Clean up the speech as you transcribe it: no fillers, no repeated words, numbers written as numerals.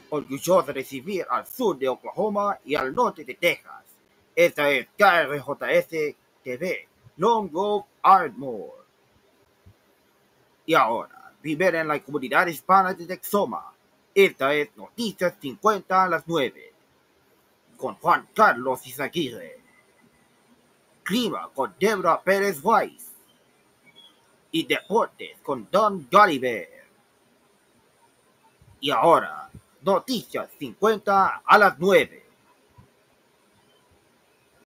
orgulloso de recibir al sur de Oklahoma y al norte de Texas. Esta es KRJS TV, Lone Wolf Ardmore. Y ahora, vivir en la comunidad hispana de Texoma. Esta es Noticias 50 a las 9, con Juan Carlos Izaguirre. Clima con Debra Pérez Weiss. Y deportes con Don Gulliver. Y ahora, Noticias 50 a las 9.